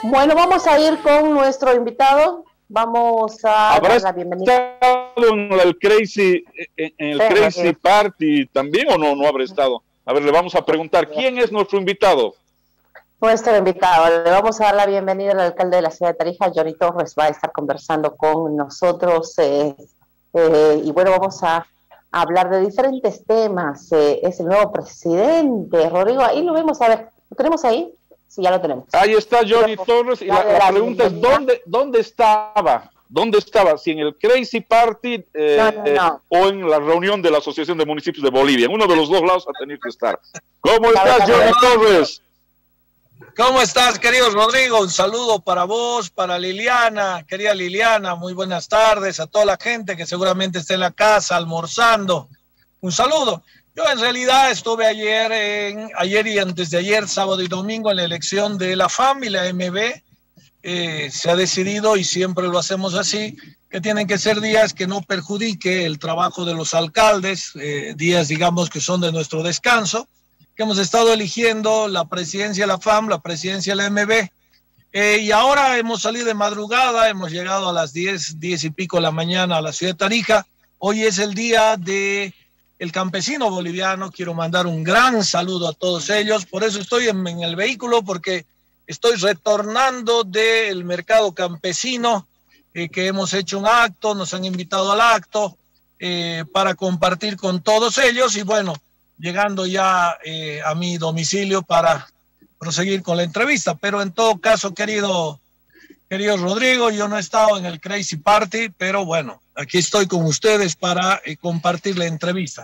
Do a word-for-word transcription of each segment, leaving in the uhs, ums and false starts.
Bueno, vamos a ir con nuestro invitado. Vamos a ¿Habrá dar la bienvenida. estado en el Crazy, en el Sí, Crazy sí. Party también o no? No habrá estado. A ver, le vamos a preguntar, ¿quién es nuestro invitado? Nuestro invitado. Le vamos a dar la bienvenida al alcalde de la ciudad de Tarija, Johnny Torres, va a estar conversando con nosotros. Eh, eh, y bueno, vamos a hablar de diferentes temas. Eh, es el nuevo presidente, Rodrigo. Ahí lo vemos, a ver, ¿lo tenemos ahí? Sí, ya lo tenemos. Ahí está Johnny Quiero Torres y la, darle la la pregunta es, bienvenida. ¿dónde, ¿dónde estaba? ¿Dónde estaba? ¿Si en el Crazy Party eh, No, no, no. o en la reunión de la Asociación de Municipios de Bolivia? En uno de los dos lados va a tener que estar. ¿Cómo A ver, estás, a ver. Johnny Torres? ¿Cómo estás, querido Rodrigo? Un saludo para vos, para Liliana, querida Liliana, muy buenas tardes a toda la gente que seguramente está en la casa almorzando. Un saludo. Yo en realidad estuve ayer, en, ayer y antes de ayer, sábado y domingo, en la elección de la F A M y la M B. Eh, se ha decidido, y siempre lo hacemos así, que tienen que ser días que no perjudique el trabajo de los alcaldes, eh, días, digamos, que son de nuestro descanso, que hemos estado eligiendo la presidencia de la F A M, la presidencia de la M B, eh, y ahora hemos salido de madrugada, hemos llegado a las diez, diez y pico de la mañana a la ciudad de Tarija. Hoy es el día de el campesino boliviano. Quiero mandar un gran saludo a todos ellos, por eso estoy en, en el vehículo, porque estoy retornando del mercado campesino, eh, que hemos hecho un acto, nos han invitado al acto eh, para compartir con todos ellos, y bueno, llegando ya eh, a mi domicilio para proseguir con la entrevista. Pero en todo caso, querido, querido Rodrigo, yo no he estado en el Crazy Party, pero bueno, aquí estoy con ustedes para eh, compartir la entrevista.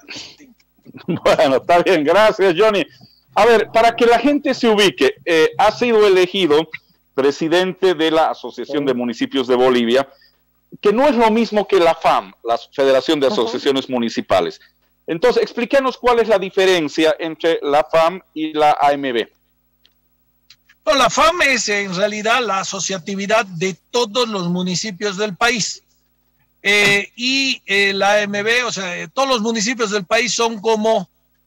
Bueno, está bien, gracias, Johnny. A ver, para que la gente se ubique, eh, ha sido elegido presidente de la Asociación de Municipios de Bolivia, que no es lo mismo que la F A M, la Federación de Asociaciones uh-huh. Municipales. Entonces, explícanos cuál es la diferencia entre la F A M y la A M B. No, la F A M es en realidad la asociatividad de todos los municipios del país. Eh, y eh, la A M B, o sea, todos los municipios del país son como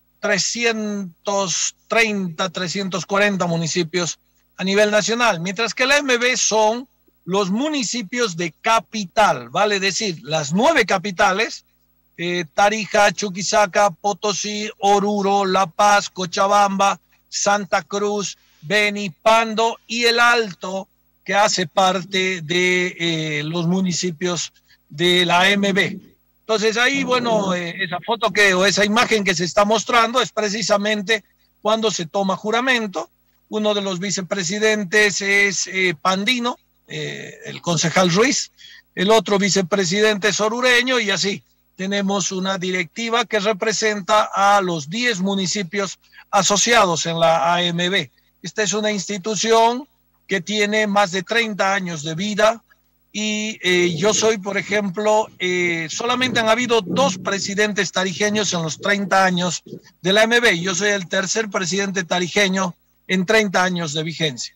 trescientos treinta, trescientos cuarenta municipios a nivel nacional, mientras que la M B son los municipios de capital, vale decir, las nueve capitales, eh, Tarija, Chuquisaca, Potosí, Oruro, La Paz, Cochabamba, Santa Cruz, Beni, Pando y El Alto, que hace parte de eh, los municipios de la M B. Entonces ahí, bueno, eh, esa foto que, o esa imagen que se está mostrando es precisamente cuando se toma juramento. Uno de los vicepresidentes es eh, Pandino, eh, el concejal Ruiz, el otro vicepresidente es orureño, y así tenemos una directiva que representa a los diez municipios asociados en la A M B. Esta es una institución que tiene más de treinta años de vida. Y eh, yo soy, por ejemplo, eh, solamente han habido dos presidentes tarijeños en los treinta años de la A M B. Yo soy el tercer presidente tarijeño en treinta años de vigencia.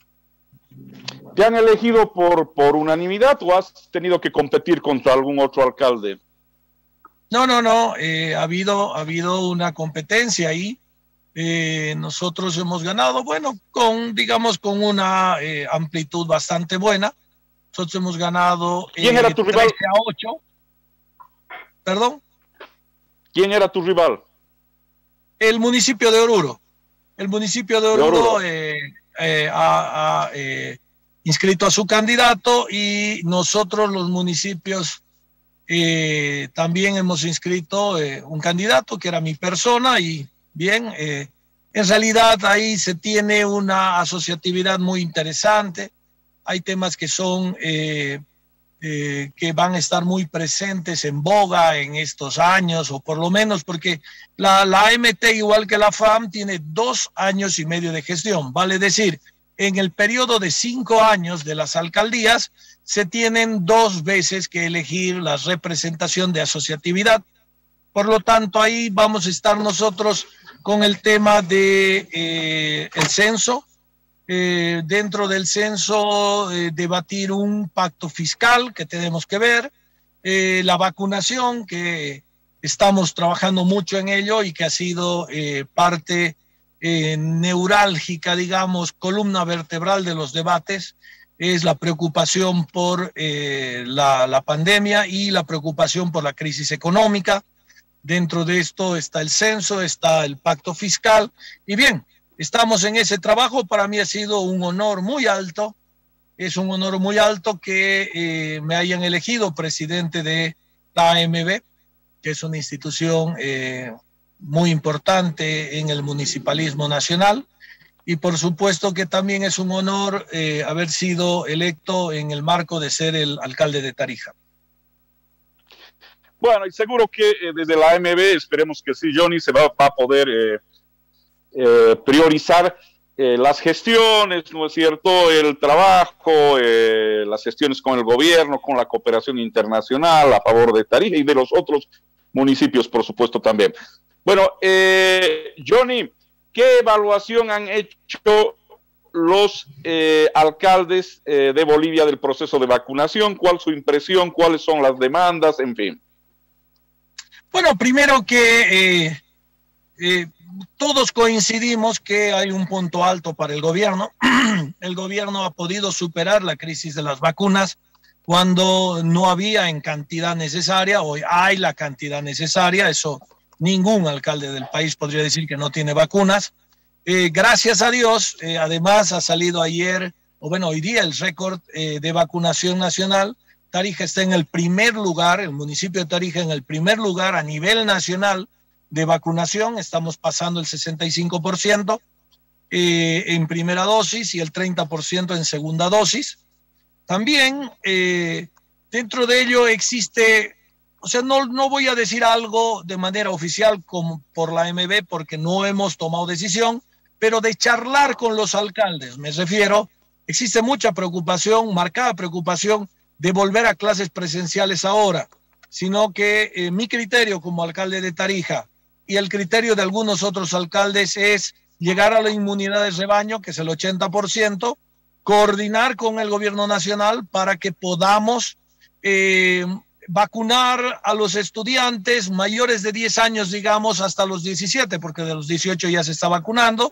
¿Te han elegido por, por unanimidad o has tenido que competir contra algún otro alcalde? No, no, no. Eh, ha habido, ha habido una competencia ahí. Eh, nosotros hemos ganado, bueno, con, digamos, con una eh, amplitud bastante buena. Nosotros hemos ganado eh, ¿Quién era tu rival? trece a ocho. ¿Perdón? ¿Quién era tu rival? El municipio de Oruro. El municipio de Oruro, de Oruro. Eh, eh, ha, ha eh, inscrito a su candidato, y nosotros los municipios eh, también hemos inscrito eh, un candidato que era mi persona. Y bien, eh, en realidad ahí se tiene una asociatividad muy interesante. Hay temas que son eh, eh, que van a estar muy presentes en boga en estos años, o por lo menos porque la, la A M T, igual que la F A M, tiene dos años y medio de gestión. Vale decir, en el periodo de cinco años de las alcaldías se tienen dos veces que elegir la representación de asociatividad. Por lo tanto, ahí vamos a estar nosotros con el tema de eh, el censo. Eh, dentro del censo, eh, debatir un pacto fiscal que tenemos que ver, eh, la vacunación, que estamos trabajando mucho en ello y que ha sido eh, parte eh, neurálgica, digamos, columna vertebral de los debates, es la preocupación por eh, la, la pandemia y la preocupación por la crisis económica. Dentro de esto está el censo, está el pacto fiscal. Y bien, estamos en ese trabajo. Para mí ha sido un honor muy alto. Es un honor muy alto que eh, me hayan elegido presidente de la A M B, que es una institución eh, muy importante en el municipalismo nacional. Y por supuesto que también es un honor eh, haber sido electo en el marco de ser el alcalde de Tarija. Bueno, y seguro que eh, desde la A M B, esperemos que sí, Johnny, se va, va a poder eh, eh, priorizar eh, las gestiones, ¿no es cierto?, el trabajo, eh, las gestiones con el gobierno, con la cooperación internacional a favor de Tarija y de los otros municipios, por supuesto, también. Bueno, eh, Johnny, ¿qué evaluación han hecho los eh, alcaldes eh, de Bolivia del proceso de vacunación? ¿Cuál es su impresión? ¿Cuáles son las demandas? En fin. Bueno, primero que eh, eh, todos coincidimos que hay un punto alto para el gobierno. El gobierno ha podido superar la crisis de las vacunas cuando no había en cantidad necesaria. Hoy hay la cantidad necesaria, eso ningún alcalde del país podría decir que no tiene vacunas. Eh, gracias a Dios, eh, además ha salido ayer, o bueno, hoy día el récord eh, de vacunación nacional. Tarija está en el primer lugar, el municipio de Tarija en el primer lugar a nivel nacional de vacunación. Estamos pasando el sesenta y cinco por ciento eh, en primera dosis y el treinta por ciento en segunda dosis. También eh, dentro de ello existe... O sea, no, no voy a decir algo de manera oficial como por la A M B porque no hemos tomado decisión, pero de charlar con los alcaldes, me refiero, existe mucha preocupación, marcada preocupación de volver a clases presenciales ahora, sino que eh, mi criterio como alcalde de Tarija y el criterio de algunos otros alcaldes es llegar a la inmunidad de rebaño, que es el ochenta por ciento, coordinar con el gobierno nacional para que podamos... Eh, vacunar a los estudiantes mayores de diez años, digamos, hasta los diecisiete, porque de los dieciocho ya se está vacunando,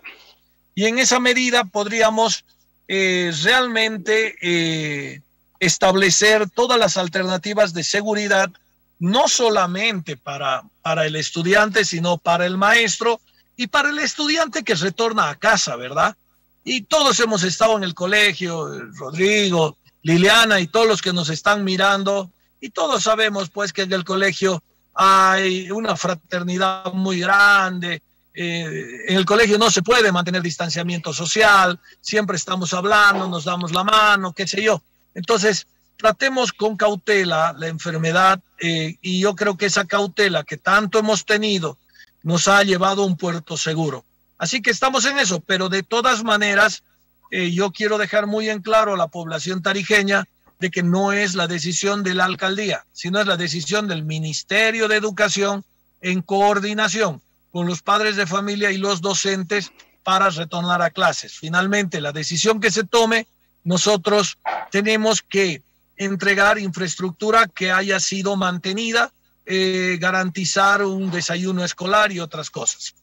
y en esa medida podríamos eh, realmente eh, establecer todas las alternativas de seguridad, no solamente para, para el estudiante, sino para el maestro y para el estudiante que retorna a casa, ¿verdad? Y todos hemos estado en el colegio, Rodrigo, Liliana y todos los que nos están mirando. Y todos sabemos, pues, que en el colegio hay una fraternidad muy grande. Eh, en el colegio no se puede mantener distanciamiento social. Siempre estamos hablando, nos damos la mano, qué sé yo. Entonces, tratemos con cautela la enfermedad eh, y yo creo que esa cautela que tanto hemos tenido nos ha llevado a un puerto seguro. Así que estamos en eso, pero de todas maneras, eh, yo quiero dejar muy en claro a la población tarijeña de que no es la decisión de la alcaldía, sino es la decisión del Ministerio de Educación en coordinación con los padres de familia y los docentes para retornar a clases. Finalmente, la decisión que se tome, nosotros tenemos que entregar infraestructura que haya sido mantenida, eh, garantizar un desayuno escolar y otras cosas.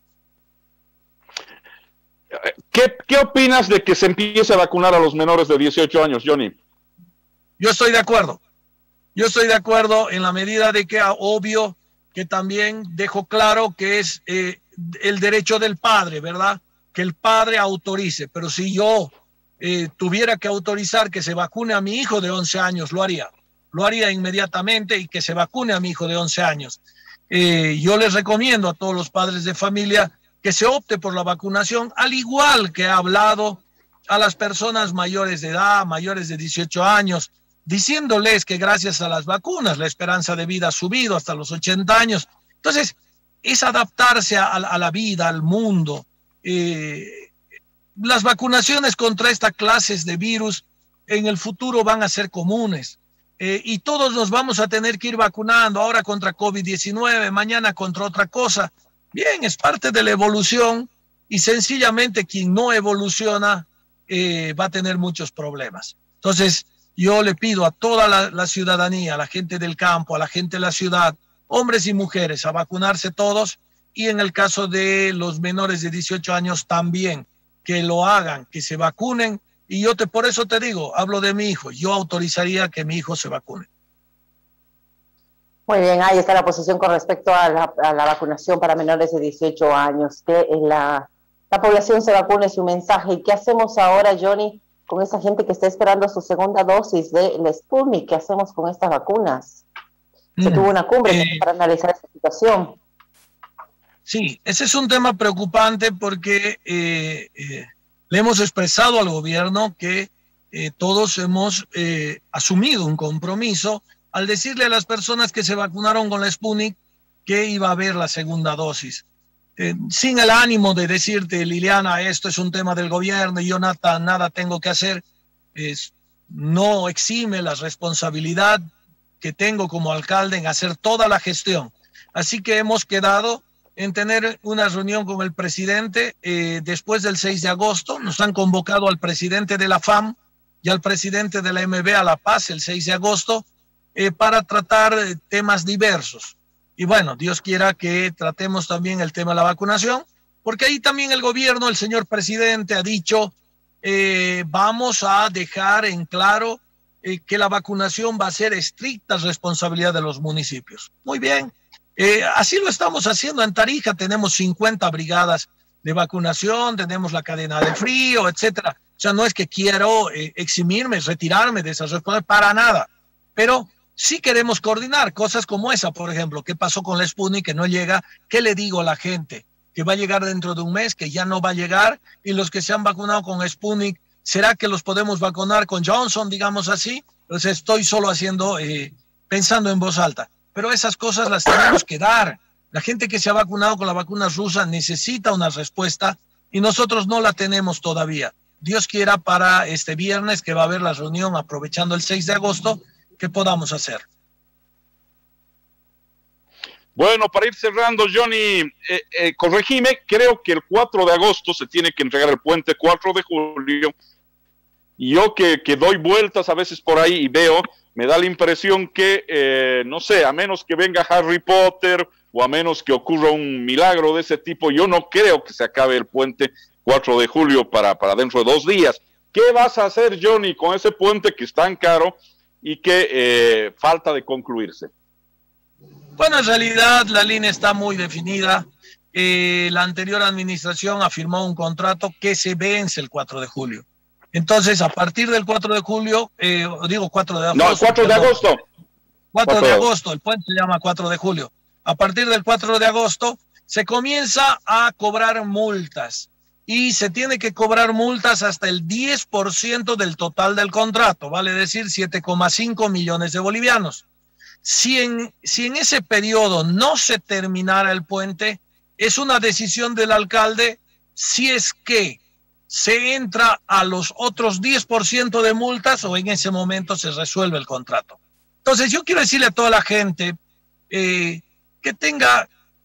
¿Qué, ¿Qué opinas de que se empiece a vacunar a los menores de dieciocho años, Johnny? Yo estoy de acuerdo. Yo estoy de acuerdo en la medida de que, obvio, que también dejo claro que es eh, el derecho del padre, ¿verdad? Que el padre autorice. Pero si yo eh, tuviera que autorizar que se vacune a mi hijo de once años, lo haría. Lo haría inmediatamente y que se vacune a mi hijo de once años. Eh, yo les recomiendo a todos los padres de familia que se opte por la vacunación, al igual que ha hablado a las personas mayores de edad, mayores de dieciocho años, diciéndoles que gracias a las vacunas la esperanza de vida ha subido hasta los ochenta años. Entonces, es adaptarse a, a la vida, al mundo. Eh, las vacunaciones contra estas clases de virus en el futuro van a ser comunes eh, y todos nos vamos a tener que ir vacunando, ahora contra COVID diecinueve, mañana contra otra cosa. Bien, es parte de la evolución y sencillamente quien no evoluciona eh, va a tener muchos problemas. Entonces, yo le pido a toda la, la ciudadanía, a la gente del campo, a la gente de la ciudad, hombres y mujeres, a vacunarse todos y en el caso de los menores de dieciocho años también, que lo hagan, que se vacunen. Y yo te, por eso te digo, hablo de mi hijo, yo autorizaría que mi hijo se vacune. Muy bien, ahí está la posición con respecto a la, a la vacunación para menores de dieciocho años, que la, la población se vacune, su mensaje. ¿Y qué hacemos ahora, Johnny, con esa gente que está esperando su segunda dosis de la Sputnik? ¿Qué hacemos con estas vacunas? Se mm, tuvo una cumbre eh, para analizar esa situación. Sí, ese es un tema preocupante porque eh, eh, le hemos expresado al gobierno que eh, todos hemos eh, asumido un compromiso al decirle a las personas que se vacunaron con la Sputnik que iba a haber la segunda dosis. Eh, sin el ánimo de decirte, Liliana, esto es un tema del gobierno y yo nada, nada tengo que hacer, es, no exime la responsabilidad que tengo como alcalde en hacer toda la gestión. Así que hemos quedado en tener una reunión con el presidente eh, después del seis de agosto. Nos han convocado al presidente de la F A M y al presidente de la M B a La Paz el seis de agosto eh, para tratar eh, temas diversos. Y bueno, Dios quiera que tratemos también el tema de la vacunación, porque ahí también el gobierno, el señor presidente ha dicho, eh, vamos a dejar en claro eh, que la vacunación va a ser estricta responsabilidad de los municipios. Muy bien. Eh, así lo estamos haciendo en Tarija, tenemos cincuenta brigadas de vacunación, tenemos la cadena de frío, etcétera. O sea, no es que quiero eh, eximirme, retirarme de esas responsabilidades, para nada. Pero sí queremos coordinar cosas como esa, por ejemplo, ¿qué pasó con la Sputnik que no llega? ¿Qué le digo a la gente? Que va a llegar dentro de un mes, que ya no va a llegar, y los que se han vacunado con Sputnik, ¿será que los podemos vacunar con Johnson, digamos así? Entonces estoy solo haciendo, eh, pensando en voz alta. Pero esas cosas las tenemos que dar. La gente que se ha vacunado con la vacuna rusa necesita una respuesta y nosotros no la tenemos todavía. Dios quiera para este viernes, que va a haber la reunión aprovechando el seis de agosto, que podamos hacer. Bueno, para ir cerrando, Johnny, eh, eh, corregime, creo que el cuatro de agosto se tiene que entregar el puente, cuatro de julio. Y yo que, que doy vueltas a veces por ahí y veo, me da la impresión que, eh, no sé, a menos que venga Harry Potter o a menos que ocurra un milagro de ese tipo, yo no creo que se acabe el puente cuatro de julio para, para dentro de dos días. ¿Qué vas a hacer, Johnny, con ese puente que es tan caro y que eh, falta de concluirse? Bueno, en realidad la línea está muy definida. Eh, la anterior administración afirmó un contrato que se vence el cuatro de julio. Entonces, a partir del cuatro de julio, eh, digo cuatro de agosto. No, cuatro de agosto. cuatro de agosto, el puente se llama cuatro de julio. A partir del cuatro de agosto se comienza a cobrar multas y se tiene que cobrar multas hasta el diez por ciento del total del contrato, vale decir siete coma cinco millones de bolivianos. Si en, si en ese periodo no se terminara el puente, es una decisión del alcalde si es que se entra a los otros diez por ciento de multas o en ese momento se resuelve el contrato. Entonces yo quiero decirle a toda la gente eh, que tenga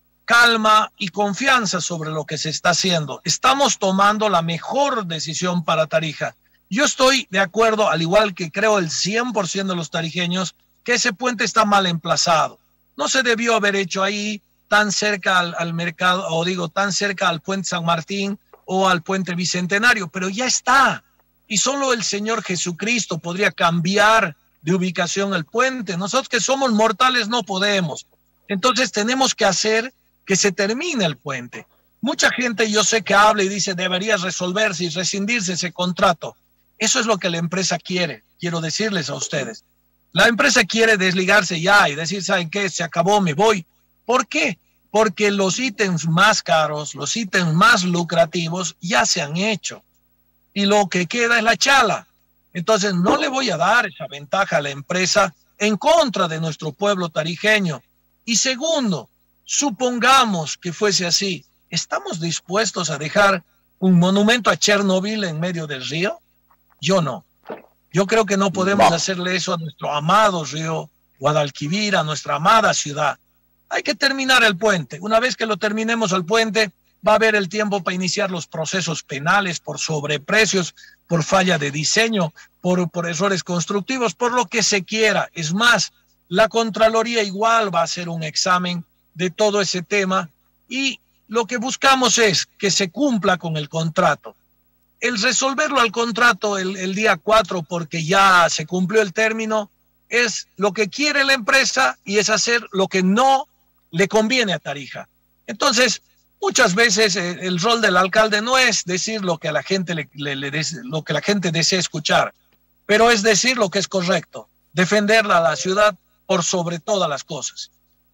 calma y confianza sobre lo que se está haciendo. Estamos tomando la mejor decisión para Tarija. Yo estoy de acuerdo, al igual que creo el cien por ciento de los tarijeños, que ese puente está mal emplazado. No se debió haber hecho ahí tan cerca al, al mercado, o digo, tan cerca al puente San Martín o al puente Bicentenario, pero ya está. Y solo el Señor Jesucristo podría cambiar de ubicación el puente. Nosotros que somos mortales no podemos. Entonces tenemos que hacer que se termine el puente. Mucha gente yo sé que habla y dice debería resolverse y rescindirse ese contrato. Eso es lo que la empresa quiere, quiero decirles a ustedes. La empresa quiere desligarse ya y decir, ¿saben qué? Se acabó, me voy. ¿Por qué? Porque los ítems más caros, los ítems más lucrativos ya se han hecho. Y lo que queda es la chala. Entonces no le voy a dar esa ventaja a la empresa en contra de nuestro pueblo tarijeño. Y segundo, supongamos que fuese así, ¿estamos dispuestos a dejar un monumento a Chernobyl en medio del río? Yo no. Yo creo que no podemos hacerle eso a nuestro amado río Guadalquivir, a nuestra amada ciudad. Hay que terminar el puente. Una vez que lo terminemos el puente, va a haber el tiempo para iniciar los procesos penales por sobreprecios, por falla de diseño, por, por errores constructivos, por lo que se quiera. Es más, la Contraloría igual va a hacer un examen de todo ese tema y lo que buscamos es que se cumpla con el contrato. El resolverlo al contrato el, el día cuatro porque ya se cumplió el término es lo que quiere la empresa y es hacer lo que no le conviene a Tarija. Entonces, muchas veces eh, el rol del alcalde no es decir lo que a la gente le, le, le des, lo que la gente desea escuchar, pero es decir lo que es correcto, defenderla a la ciudad por sobre todas las cosas.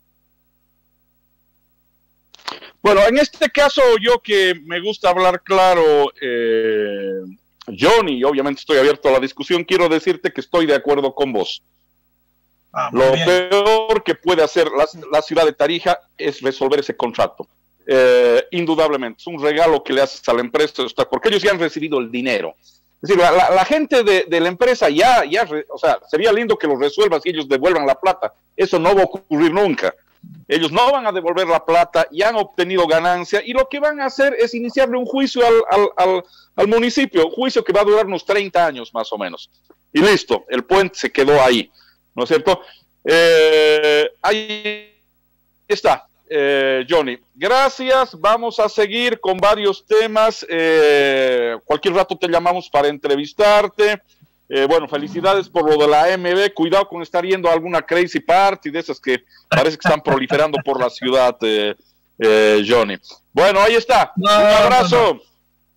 Bueno, en este caso yo que me gusta hablar claro, eh, Johnny, obviamente estoy abierto a la discusión, quiero decirte que estoy de acuerdo con vos. Ah, Lo bien. peor que puede hacer la, la ciudad de Tarija es resolver ese contrato. Eh, indudablemente, es un regalo que le haces a la empresa, porque ellos ya han recibido el dinero. Es decir, la, la, la gente de, de la empresa ya, ya, o sea, sería lindo que lo resuelvas y ellos devuelvan la plata. Eso no va a ocurrir nunca. Ellos no van a devolver la plata, ya han obtenido ganancia y lo que van a hacer es iniciarle un juicio al, al, al, al municipio, un juicio que va a durar unos treinta años más o menos. Y listo, el puente se quedó ahí, ¿no es cierto? Eh, ahí está, eh, Johnny. Gracias, vamos a seguir con varios temas. Eh, cualquier rato te llamamos para entrevistarte. Eh, bueno, felicidades por lo de la A M B. Cuidado con estar yendo a alguna crazy party de esas que parece que están proliferando por la ciudad, eh, eh, Johnny. Bueno, ahí está. No, un abrazo. No, no.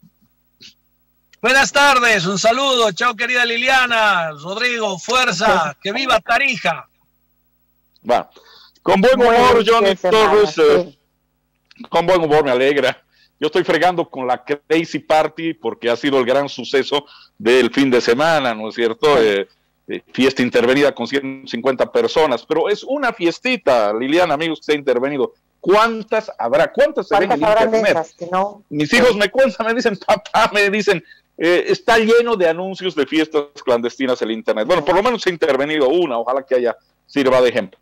Buenas tardes, un saludo. Chao, querida Liliana. Rodrigo, fuerza. Que viva Tarija. Bueno, con buen humor, Johnny Torres. Eh, con buen humor, me alegra. Yo estoy fregando con la Crazy Party porque ha sido el gran suceso del fin de semana, ¿no es cierto? Eh, eh, fiesta intervenida con ciento cincuenta personas, pero es una fiestita, Liliana, amigos que se ha intervenido. ¿Cuántas habrá? ¿Cuántas se ven en internet? Que no? Mis hijos me cuentan, me dicen, papá, me dicen, eh, está lleno de anuncios de fiestas clandestinas el internet. Bueno, por lo menos se ha intervenido una, ojalá que haya sirva de ejemplo.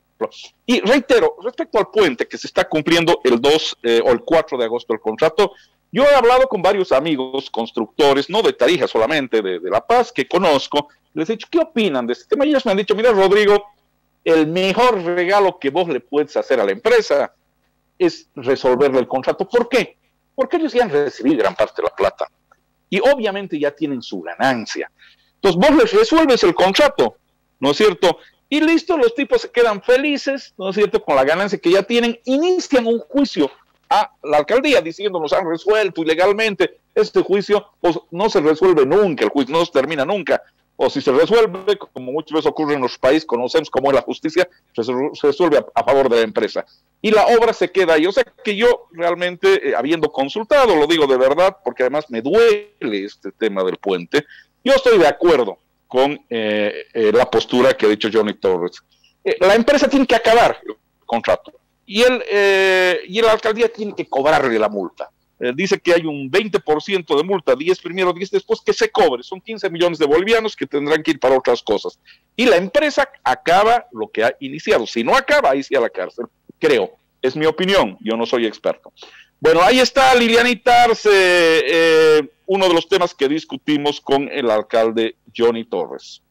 Y reitero, respecto al puente que se está cumpliendo el dos eh, o el cuatro de agosto el contrato, yo he hablado con varios amigos constructores, no de Tarija solamente, de, de La Paz, que conozco, les he dicho, ¿qué opinan de este tema? Y ellos me han dicho, mira, Rodrigo, el mejor regalo que vos le puedes hacer a la empresa es resolverle el contrato. ¿Por qué? Porque ellos ya han recibido gran parte de la plata y obviamente ya tienen su ganancia. Entonces vos les resuelves el contrato, ¿no es cierto? Y listo, los tipos se quedan felices, ¿no es cierto?, con la ganancia que ya tienen, inician un juicio a la alcaldía diciendo nos han resuelto ilegalmente. Este juicio pues, no se resuelve nunca, el juicio no se termina nunca, o si se resuelve, como muchas veces ocurre en los países, conocemos cómo es la justicia, se resuelve a, a favor de la empresa. Y la obra se queda ahí. O sea que yo realmente, eh, habiendo consultado, lo digo de verdad, porque además me duele este tema del puente, yo estoy de acuerdo con eh, eh, la postura que ha dicho Johnny Torres. Eh, la empresa tiene que acabar el contrato y, el, eh, y la alcaldía tiene que cobrarle la multa. Eh, dice que hay un veinte por ciento de multa, diez primero, diez después, que se cobre. Son quince millones de bolivianos que tendrán que ir para otras cosas. Y la empresa acaba lo que ha iniciado. Si no acaba, ahí sí a la cárcel. Creo, es mi opinión, yo no soy experto. Bueno, ahí está Lilianita Arce, eh, uno de los temas que discutimos con el alcalde Johnny Torres.